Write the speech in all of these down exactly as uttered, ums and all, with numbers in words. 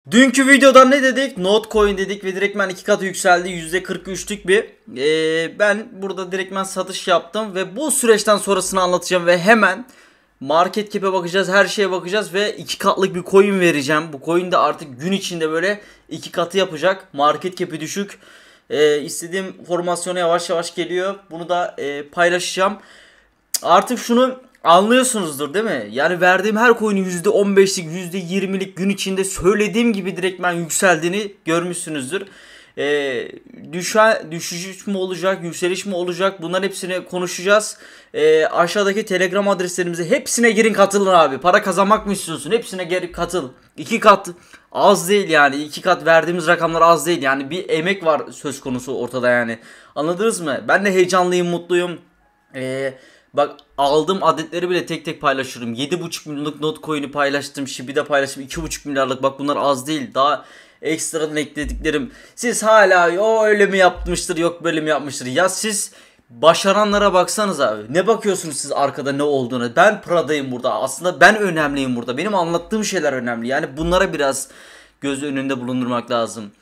Dünkü videoda ne dedik? Notcoin dedik ve direktmen iki katı yükseldi. yüzde kırk üçlük bir. Ee, ben burada direktmen satış yaptım ve bu süreçten sonrasını anlatacağım ve hemen market cap'e bakacağız, her şeye bakacağız ve iki katlık bir coin vereceğim. Bu coin de artık gün içinde böyle iki katı yapacak. Market cap'i düşük. Ee, istediğim formasyona yavaş yavaş geliyor. Bunu da e, paylaşacağım. Artık şunu anlıyorsunuzdur değil mi? Yani verdiğim her coin'in yüzde on beşlik, yüzde yirmilik gün içinde söylediğim gibi direktmen yükseldiğini görmüşsünüzdür. Ee, düşe, düşüş mü olacak, yükseliş mi olacak, bunların hepsini konuşacağız. Ee, aşağıdaki Telegram adreslerimize hepsine girin, katılın abi. Para kazanmak mı istiyorsun? Hepsine geri katıl. İki kat az değil yani. İki kat verdiğimiz rakamlar az değil. Yani bir emek var söz konusu ortada yani. Anladınız mı? Ben de heyecanlıyım, mutluyum. Eee... Bak, aldığım adetleri bile tek tek paylaşıyorum. yedi buçuk milyonluk Notcoin'i paylaştım. Shibi'de paylaştım. iki buçuk milyarlık. Bak, bunlar az değil. Daha ekstradan eklediklerim. Siz hala yo öyle mi yapmıştır, yok böyle mi yapmıştır. Ya siz başaranlara baksanız abi. Ne bakıyorsunuz siz arkada ne olduğunu? Ben Prada'yım burada. Aslında ben önemliyim burada. Benim anlattığım şeyler önemli. Yani bunlara biraz göz önünde bulundurmak lazım.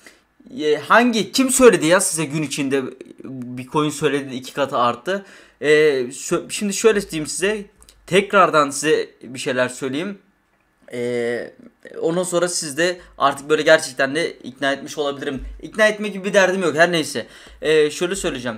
Hangi kim söyledi ya size gün içinde bir coin söyledi, iki katı arttı. Ee, şimdi şöyle diyeyim size, tekrardan size bir şeyler söyleyeyim. Ee, ondan sonra siz de artık böyle gerçekten de ikna etmiş olabilirim. İkna etme gibi bir derdim yok, her neyse. Ee, şöyle söyleyeceğim.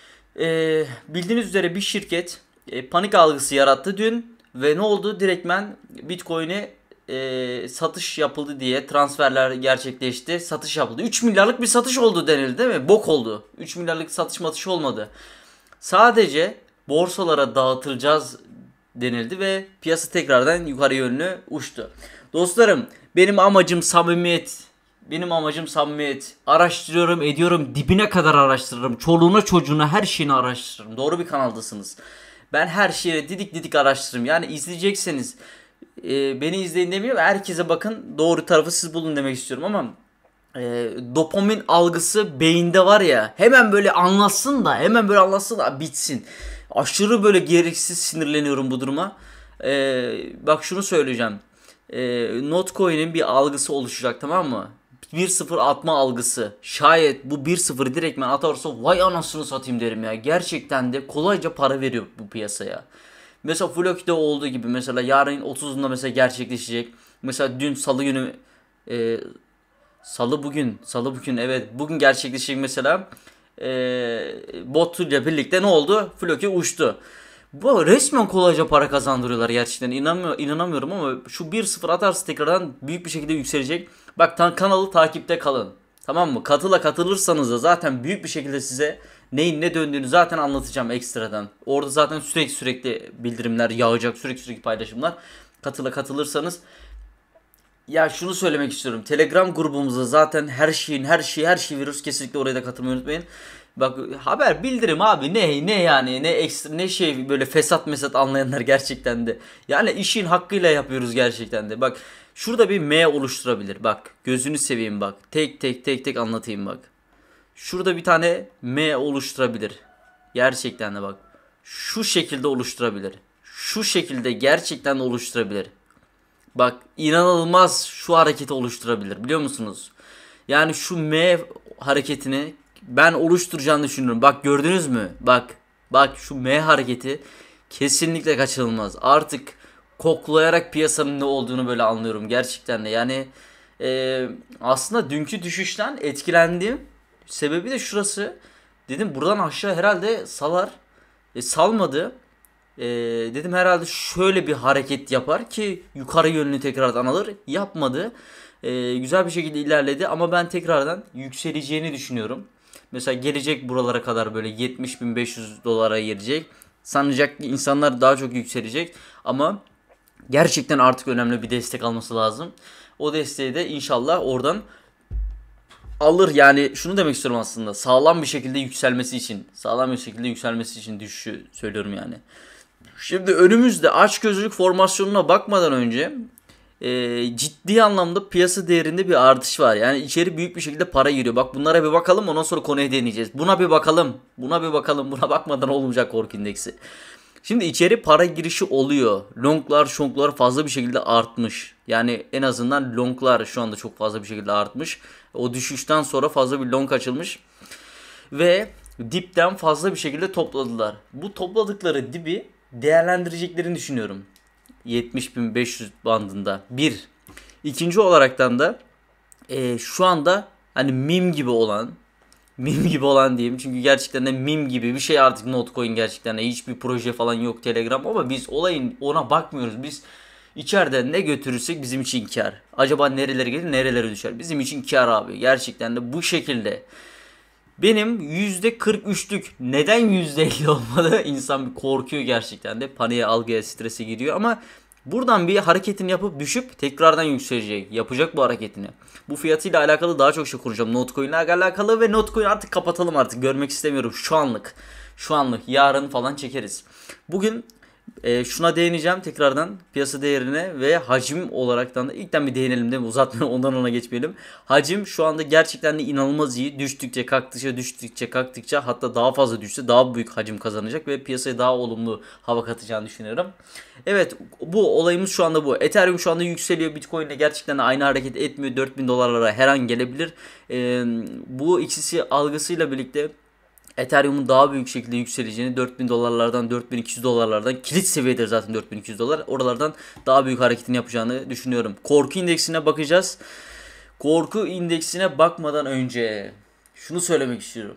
Ee, bildiğiniz üzere bir şirket e, panik algısı yarattı dün ve ne oldu? Direktmen Bitcoin'i e, satış yapıldı diye transferler gerçekleşti. Satış yapıldı. üç milyarlık bir satış oldu denildi değil mi? Bok oldu. üç milyarlık satış matış olmadı. Sadece borsalara dağıtılacağız denildi ve piyasa tekrardan yukarı yönlü uçtu. Dostlarım, benim amacım samimiyet. Benim amacım samimiyet. Araştırıyorum, ediyorum, dibine kadar araştırırım. Çoluğuna çocuğuna her şeyini araştırırım. Doğru bir kanaldasınız. Ben her şeyi didik didik araştırırım. Yani izleyecekseniz e, beni izleyin demiyorum. Herkese bakın, doğru tarafı siz bulun demek istiyorum ama e, dopamin algısı beyinde var ya, hemen böyle anlatsın da hemen böyle anlatsın da bitsin. Aşırı böyle gereksiz sinirleniyorum bu duruma. E, bak şunu söyleyeceğim. E, Notcoin'in bir algısı oluşacak, tamam mı? bir sıfır atma algısı. Şayet bu bir sıfır direktmen atarsa vay anasını satayım derim ya. Gerçekten de kolayca para veriyor bu piyasaya. Mesela Floki'de olduğu gibi, mesela yarın otuzunda mesela gerçekleşecek. Mesela dün salı günü e, salı bugün salı bugün evet bugün gerçekleşecek mesela. E, Bot ile birlikte ne oldu? Floki uçtu. Bu resmen kolayca para kazandırıyorlar gerçekten. İnanmıyor, inanamıyorum ama şu bir sıfır atarsa tekrardan büyük bir şekilde yükselecek. Bak, tan kanalı takipte kalın. Tamam mı? Katıla katılırsanız da zaten büyük bir şekilde size neyin ne döndüğünü zaten anlatacağım ekstradan. Orada zaten sürekli sürekli bildirimler yağacak, sürekli sürekli paylaşımlar. Katıla katılırsanız. Ya şunu söylemek istiyorum. Telegram grubumuzda zaten her şeyin her şeyi her şeyi veriyoruz. Kesinlikle oraya da katılmayı unutmayın. Bak, haber bildirim abi, ne ne yani ne ekstra ne şey, böyle fesat mesat anlayanlar gerçekten de. Yani işin hakkıyla yapıyoruz gerçekten de. Bak, şurada bir M oluşturabilir. Bak, gözünü seveyim bak. Tek tek tek tek anlatayım bak. Şurada bir tane M oluşturabilir. Gerçekten de bak. Şu şekilde oluşturabilir. Şu şekilde gerçekten de oluşturabilir. Bak, inanılmaz şu hareketi oluşturabilir, biliyor musunuz? Yani şu M hareketini ben oluşturacağını düşünüyorum. Bak, gördünüz mü? Bak. Bak, şu M hareketi kesinlikle kaçınılmaz. Artık koklayarak piyasanın ne olduğunu böyle anlıyorum gerçekten de. Yani e, aslında dünkü düşüşten etkilendiğim sebebi de şurası. Dedim buradan aşağı herhalde salar. E, salmadı. Ee, dedim herhalde şöyle bir hareket yapar ki yukarı yönlü tekrardan alır. Yapmadı. Ee, güzel bir şekilde ilerledi ama ben tekrardan yükseleceğini düşünüyorum. Mesela gelecek buralara kadar, böyle yetmiş bin beş yüz dolara gelecek. Sanacak ki insanlar daha çok yükselecek ama gerçekten artık önemli bir destek alması lazım. O desteği de inşallah oradan alır. Yani şunu demek istiyorum aslında, sağlam bir şekilde yükselmesi için, sağlam bir şekilde yükselmesi için düşüşü söylüyorum yani. Şimdi önümüzde açgözlülük formasyonuna bakmadan önce e, ciddi anlamda piyasa değerinde bir artış var. Yani içeri büyük bir şekilde para giriyor. Bak, bunlara bir bakalım, ondan sonra konuya değineceğiz. Buna bir bakalım. Buna bir bakalım. Buna bakmadan olmayacak korku indeksi. Şimdi içeri para girişi oluyor. Longlar, shortlar fazla bir şekilde artmış. Yani en azından longlar şu anda çok fazla bir şekilde artmış. O düşüşten sonra fazla bir long açılmış. Ve dipten fazla bir şekilde topladılar. Bu topladıkları dibi değerlendireceklerini düşünüyorum. yetmiş bin beş yüz bandında. Bir. İkinci olaraktan da e, şu anda hani meme gibi olan meme gibi olan diyeyim. Çünkü gerçekten de meme gibi bir şey artık Notcoin gerçekten de hiçbir proje falan yok Telegram ama biz olayın ona bakmıyoruz. Biz içeride ne götürürsek bizim için kar. Acaba nerelere gelir nerelere düşer? Bizim için kar abi. Gerçekten de bu şekilde. Benim yüzde kırk üçlük neden yüzde elli olmadı? İnsan bir korkuyor gerçekten de. Paniğe, algıya, strese giriyor ama buradan bir hareketini yapıp düşüp tekrardan yükselecek. Yapacak bu hareketini. Bu fiyatıyla alakalı daha çok şey konuşacağım. Notcoin ile alakalı ve Notcoin artık kapatalım artık. Görmek istemiyorum şu anlık. Şu anlık. Yarın falan çekeriz. Bugün e, şuna değineceğim tekrardan piyasa değerine ve hacim olaraktan da ilkten bir değinelim değil mi? Uzatmayalım ondan ona geçmeyelim. Hacim şu anda gerçekten de inanılmaz iyi. Düştükçe kalktıkça düştükçe kalktıkça hatta daha fazla düşse daha büyük hacim kazanacak ve piyasaya daha olumlu hava katacağını düşünüyorum. Evet bu olayımız şu anda bu. Ethereum şu anda yükseliyor. Bitcoin ile gerçekten de aynı hareket etmiyor. dört bin dolarlara her an gelebilir. Ee, bu ikisi algısıyla birlikte Ethereum'un daha büyük şekilde yükseleceğini dört bin dolarlardan dört bin iki yüz dolarlardan kilit seviyedir zaten dört bin iki yüz dolar. Oralardan daha büyük hareketini yapacağını düşünüyorum. Korku indeksine bakacağız. Korku indeksine bakmadan önce şunu söylemek istiyorum.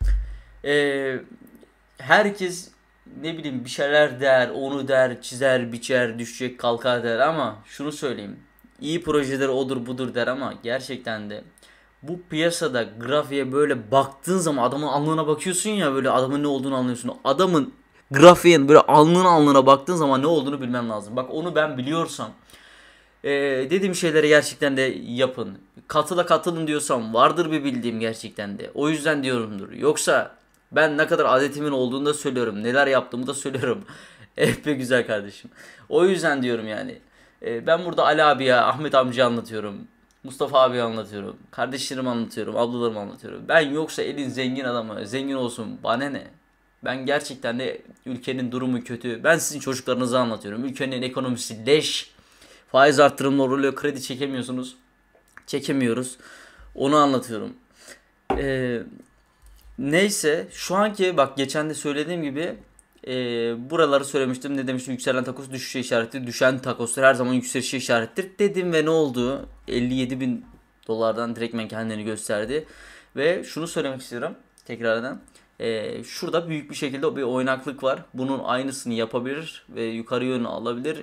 Ee, herkes ne bileyim bir şeyler der, onu der, çizer, biçer, düşecek, kalkar der ama şunu söyleyeyim. İyi projeler odur budur der ama gerçekten de bu piyasada grafiğe böyle baktığın zaman adamın alnına bakıyorsun ya böyle adamın ne olduğunu anlıyorsun. Adamın grafiğin böyle alnına alnına baktığın zaman ne olduğunu bilmem lazım. Bak onu ben biliyorsam ee, dediğim şeyleri gerçekten de yapın. Katıla katılın diyorsam vardır bir bildiğim gerçekten de. O yüzden diyorumdur. Yoksa ben ne kadar adetimin olduğunu da söylüyorum. Neler yaptığımı da söylüyorum. Eh be güzel kardeşim. O yüzden diyorum yani. Ee, ben burada Ali abiye, Ahmet amcaya anlatıyorum. Mustafa abiye anlatıyorum. Kardeşlerime anlatıyorum. Ablalarıma anlatıyorum. Ben yoksa elin zengin adamı. Zengin olsun. Bana ne? Ben gerçekten de ülkenin durumu kötü. Ben sizin çocuklarınıza anlatıyorum. Ülkenin ekonomisi leş. Faiz arttırımları oluyor. Kredi çekemiyorsunuz. Çekemiyoruz. Onu anlatıyorum. Eee... Neyse şu anki bak geçen de söylediğim gibi e, buraları söylemiştim. Ne demiştim? Yükselen takos düşüşe işarettir. Düşen takoslar her zaman yükselişe işarettir dedim ve ne oldu? elli yedi bin dolardan direktmen kendini gösterdi. Ve şunu söylemek istiyorum tekrardan. E, şurada büyük bir şekilde bir oynaklık var. Bunun aynısını yapabilir ve yukarı yönü alabilir.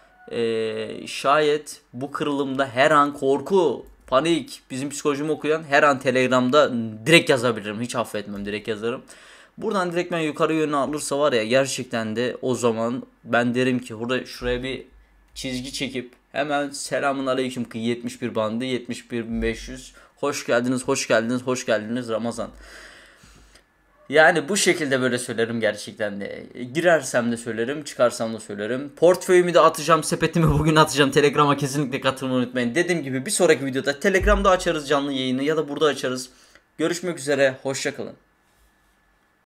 E, şayet bu kırılımda her an korku, panik, bizim psikolojimi okuyan her an Telegram'da direkt yazabilirim. Hiç affetmem, direkt yazarım. Buradan direkt ben yukarı yönü alırsa var ya gerçekten de o zaman ben derim ki burada şuraya bir çizgi çekip hemen selamun aleyküm ki yetmiş bir bandı yetmiş bir bin beş yüz hoş geldiniz hoş geldiniz hoş geldiniz Ramazan. Yani bu şekilde böyle söylerim gerçekten de. Girersem de söylerim, çıkarsam da söylerim. Portföyümü de atacağım, sepetimi bugün atacağım. Telegram'a kesinlikle katılmayı unutmayın. Dediğim gibi bir sonraki videoda Telegram'da açarız canlı yayını ya da burada açarız. Görüşmek üzere, hoşça kalın.